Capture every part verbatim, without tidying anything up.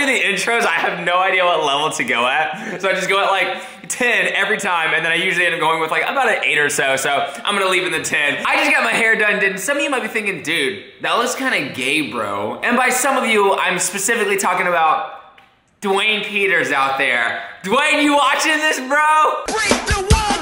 do the intros, I have no idea what level to go at. So I just go at like ten every time, and then I usually end up going with like about an eight or so. So I'm gonna leave in the ten. I just got my hair done, didn't. Some of you might be thinking, dude, that looks kind of gay, bro. And by some of you, I'm specifically talking about Dwayne Peters out there. Dwayne, you watching this, bro? Break the wall.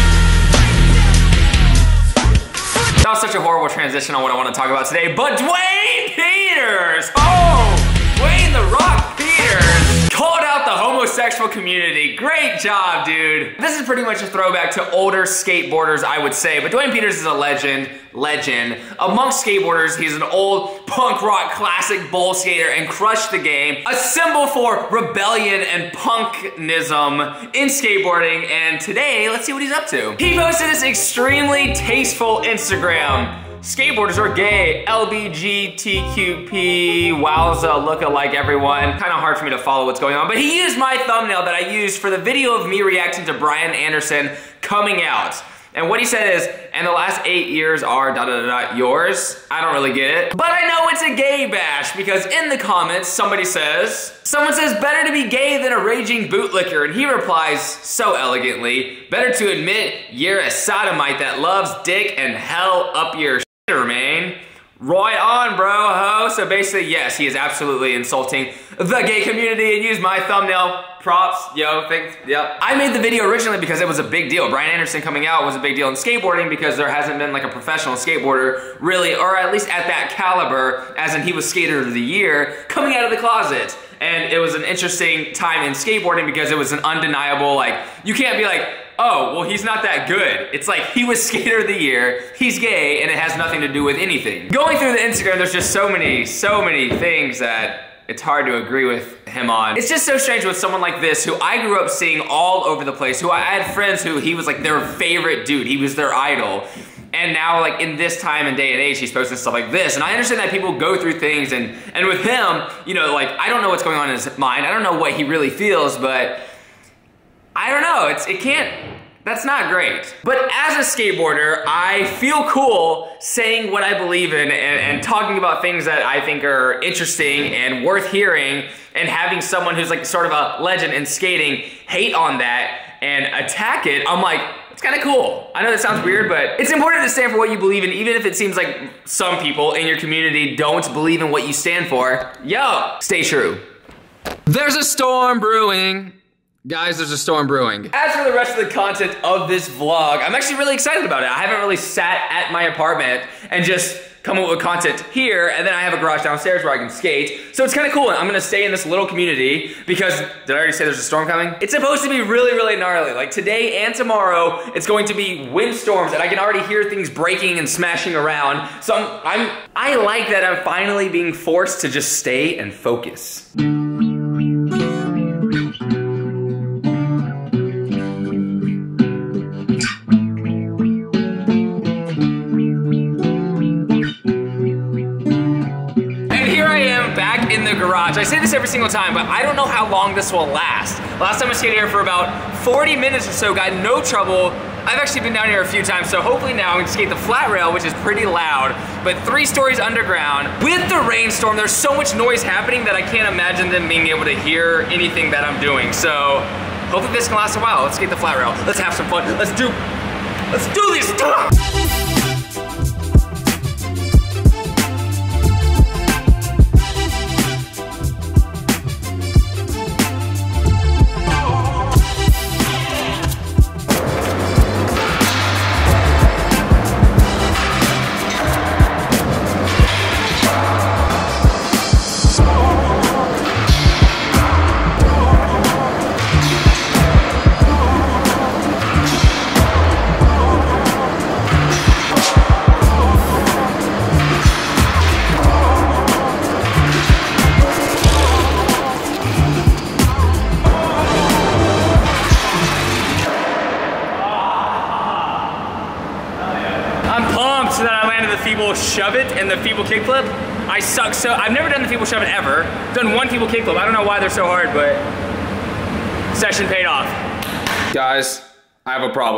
That was such a horrible transition on what I want to talk about today, but Dwayne Peters! Oh! Dwayne The Rock Peters called out the homosexual community. Great job, dude. This is pretty much a throwback to older skateboarders, I would say, but Dwayne Peters is a legend, legend. Amongst skateboarders, he's an old punk rock classic bowl skater and crushed the game. A symbol for rebellion and punknism in skateboarding, and today, let's see what he's up to. He posted this extremely tasteful Instagram. Skateboarders are gay, L B G T Q P, wowza, look-alike everyone. Kind of hard for me to follow what's going on, but he used my thumbnail that I used for the video of me reacting to Brian Anderson coming out. And what he said is, and the last eight years are da da da da yours. I don't really get it. But I know it's a gay bash because in the comments, somebody says, someone says, better to be gay than a raging bootlicker. And he replies so elegantly, better to admit you're a sodomite that loves dick and hell up your man. Right on, bro, ho. So basically, yes, he is absolutely insulting the gay community and used my thumbnail. Props, yo, thanks, yep. I made the video originally because it was a big deal. Brian Anderson coming out was a big deal in skateboarding because there hasn't been like a professional skateboarder really, or at least at that caliber, as in he was skater of the year, coming out of the closet. And it was an interesting time in skateboarding because it was an undeniable, like, you can't be like, oh, well, he's not that good. It's like, he was skater of the year, he's gay, and it has nothing to do with anything. Going through the Instagram, there's just so many, so many things that it's hard to agree with him on. It's just so strange with someone like this who I grew up seeing all over the place, who I had friends who he was like their favorite dude, he was their idol. And now, like, in this time and day and age, he's posting stuff like this. And I understand that people go through things, and, and with him, you know, like, I don't know what's going on in his mind. I don't know what he really feels, but I don't know, it's, it can't, that's not great. But as a skateboarder, I feel cool saying what I believe in and, and talking about things that I think are interesting and worth hearing, and having someone who's like sort of a legend in skating hate on that and attack it. I'm like, it's kind of cool. I know that sounds weird, but it's important to stand for what you believe in, even if it seems like some people in your community don't believe in what you stand for. Yo, stay true. There's a storm brewing. Guys, there's a storm brewing. As for the rest of the content of this vlog, I'm actually really excited about it. I haven't really sat at my apartment and just come up with content here, and then I have a garage downstairs where I can skate. So it's kind of cool. I'm gonna stay in this little community because, did I already say there's a storm coming? It's supposed to be really, really gnarly. Like today and tomorrow, it's going to be windstorms, and I can already hear things breaking and smashing around. So I'm, I'm I like that I'm finally being forced to just stay and focus. In the garage. I say this every single time, but I don't know how long this will last. Last time I skated here for about forty minutes or so, got no trouble. I've actually been down here a few times, so hopefully now I'm gonna skate the flat rail, which is pretty loud, but three stories underground. With the rainstorm, there's so much noise happening that I can't imagine them being able to hear anything that I'm doing. So hopefully this can last a while. Let's skate the flat rail. Let's have some fun. Let's do, let's do this. Feeble shove it and the feeble kickflip. I suck so, I've never done the feeble shove it ever. Done one feeble kickflip. I don't know why they're so hard, but session paid off. Guys, I have a problem.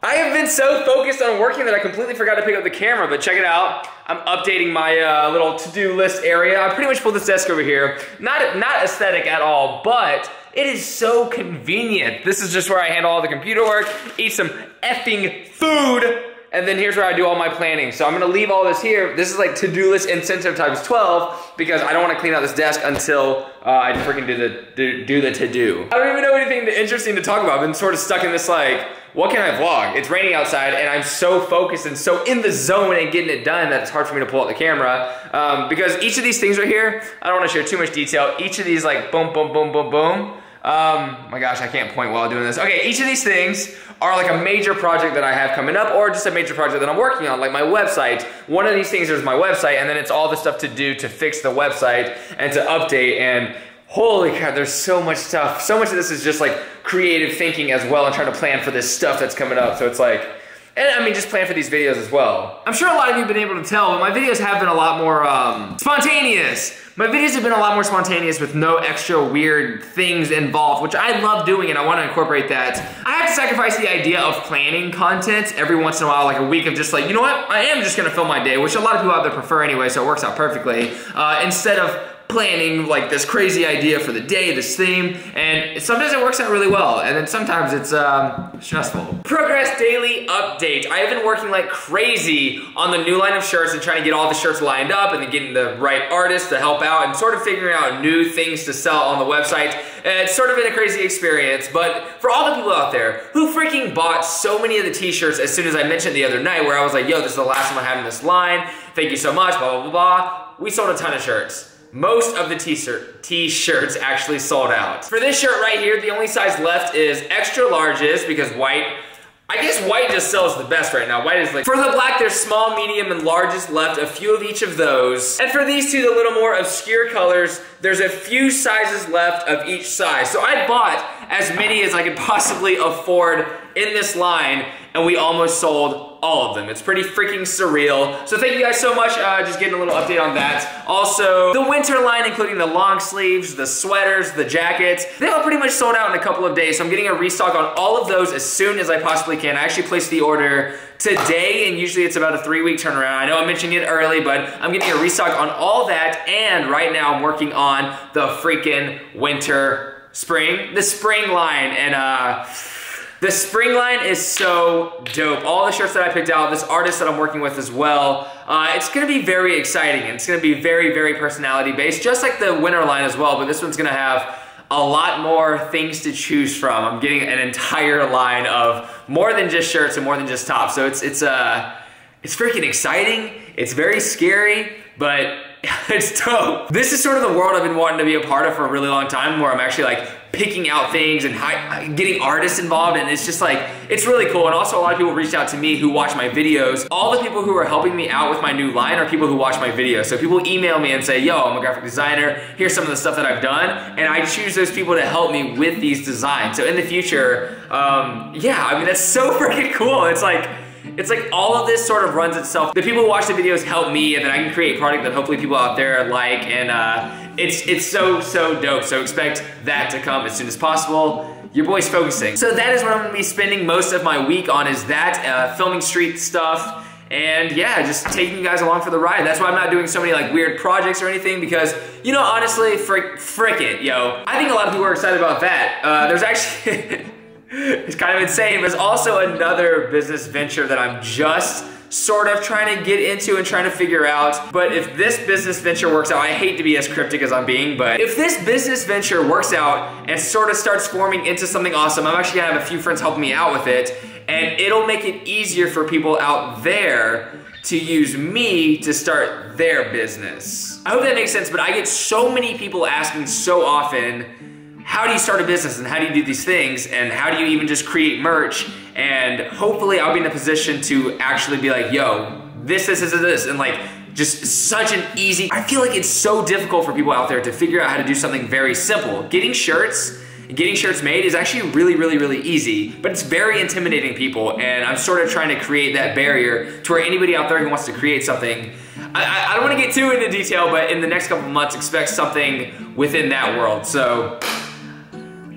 I have been so focused on working that I completely forgot to pick up the camera, but check it out. I'm updating my uh, little to-do list area. I pretty much pulled this desk over here. Not, not aesthetic at all, but it is so convenient. This is just where I handle all the computer work, eat some effing food, and then here's where I do all my planning. So I'm gonna leave all this here. This is like to-do list incentive times twelve because I don't wanna clean out this desk until uh, I freaking do the do, do the to-do. I don't even know anything interesting to talk about. I've been sort of stuck in this like, what can I vlog? It's raining outside and I'm so focused and so in the zone and getting it done that it's hard for me to pull out the camera. Um, because each of these things right here, I don't wanna share too much detail. Each of these like boom, boom, boom, boom, boom. Um, my gosh, I can't point while doing this. Okay, each of these things are like a major project that I have coming up or just a major project that I'm working on, like my website. One of these things is my website, and then it's all the stuff to do to fix the website and to update, and holy crap, there's so much stuff. So much of this is just like creative thinking as well and trying to plan for this stuff that's coming up. So it's like, and I mean, just plan for these videos as well. I'm sure a lot of you have been able to tell, but my videos have been a lot more um, spontaneous. My videos have been a lot more spontaneous with no extra weird things involved, which I love doing and I want to incorporate that. I have to sacrifice the idea of planning content every once in a while, like a week of just like, you know what? I am just gonna film my day, which a lot of people out there prefer anyway, so it works out perfectly. Uh, instead of planning like this crazy idea for the day, this theme, and sometimes it works out really well, and then sometimes it's um, stressful. Progress daily update. I have been working like crazy on the new line of shirts and trying to get all the shirts lined up and then getting the right artists to help out and sort of figuring out new things to sell on the website. And it's sort of been a crazy experience, but for all the people out there who freaking bought so many of the t-shirts as soon as I mentioned the other night where I was like, yo, this is the last one I have in this line, thank you so much, blah, blah, blah, blah. We sold a ton of shirts. Most of the t-shirt t-shirts actually sold out. For this shirt right here, the only size left is extra larges because white, I guess white just sells the best right now. White is like, for the black, there's small, medium, and largest left, a few of each of those. And for these two, the little more obscure colors, there's a few sizes left of each size. So I bought as many as I could possibly afford in this line, and we almost sold all of them. It's pretty freaking surreal. So thank you guys so much. Uh, just getting a little update on that. Also, the winter line, including the long sleeves, the sweaters, the jackets, they all pretty much sold out in a couple of days. So I'm getting a restock on all of those as soon as I possibly can. I actually placed the order today, and usually it's about a three week turnaround. I know I'm mentioning it early, but I'm getting a restock on all that, and right now I'm working on the freaking winter, spring, the spring line, and uh, the spring line is so dope. All the shirts that I picked out, this artist that I'm working with as well, uh, it's gonna be very exciting. And it's gonna be very, very personality based, just like the winter line as well, but this one's gonna have a lot more things to choose from. I'm getting an entire line of more than just shirts and more than just tops. So it's, it's, uh, it's freaking exciting. It's very scary, but it's dope. This is sort of the world I've been wanting to be a part of for a really long time, where I'm actually like picking out things and high, getting artists involved, and it's just like, it's really cool. And also a lot of people reached out to me who watch my videos. All the people who are helping me out with my new line are people who watch my videos. So people email me and say, yo, I'm a graphic designer, here's some of the stuff that I've done, and I choose those people to help me with these designs. So in the future, um, yeah, I mean, that's so freaking cool. It's like, It's like all of this sort of runs itself. The people who watch the videos help me, and then I can create product that hopefully people out there like, and uh, it's it's so, so dope. So expect that to come as soon as possible. Your boy's focusing. So that is what I'm gonna be spending most of my week on, is that, uh, filming street stuff, and yeah, just taking you guys along for the ride. That's why I'm not doing so many like weird projects or anything, because, you know, honestly, frick, frick it, yo. I think a lot of people are excited about that. Uh, there's actually, it's kind of insane. There's also another business venture that I'm just sort of trying to get into and trying to figure out. But if this business venture works out, I hate to be as cryptic as I'm being, but if this business venture works out and sort of starts forming into something awesome, I'm actually gonna have a few friends helping me out with it, and it'll make it easier for people out there to use me to start their business. I hope that makes sense, but I get so many people asking so often, how do you start a business and how do you do these things and how do you even just create merch? And hopefully I'll be in a position to actually be like, yo, this, this, this, this, and like just such an easy, I feel like it's so difficult for people out there to figure out how to do something very simple. Getting shirts, getting shirts made is actually really, really, really easy, but it's very intimidating people, and I'm sort of trying to create that barrier to where anybody out there who wants to create something, I, I don't want to get too into detail, but in the next couple months, expect something within that world. So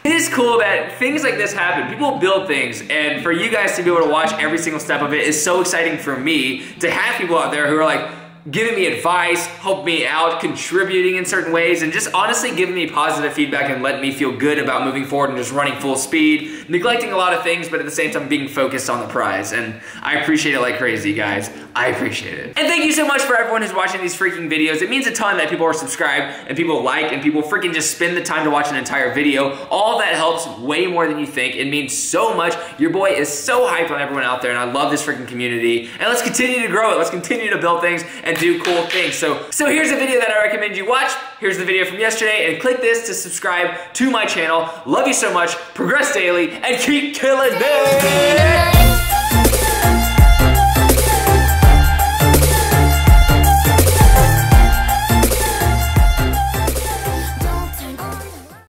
It is cool that things like this happen. People build things, and for you guys to be able to watch every single step of it is so exciting for me to have people out there who are like, giving me advice, helping me out, contributing in certain ways, and just honestly giving me positive feedback and letting me feel good about moving forward and just running full speed, neglecting a lot of things, but at the same time being focused on the prize. And I appreciate it like crazy, guys. I appreciate it. And thank you so much for everyone who's watching these freaking videos. It means a ton that people are subscribed and people like and people freaking just spend the time to watch an entire video. All that helps way more than you think. It means so much. Your boy is so hyped on everyone out there, and I love this freaking community. And let's continue to grow it. Let's continue to build things and do cool things. So, so here's a video that I recommend you watch. Here's the video from yesterday, and click this to subscribe to my channel. Love you so much. Progress daily and keep killing it.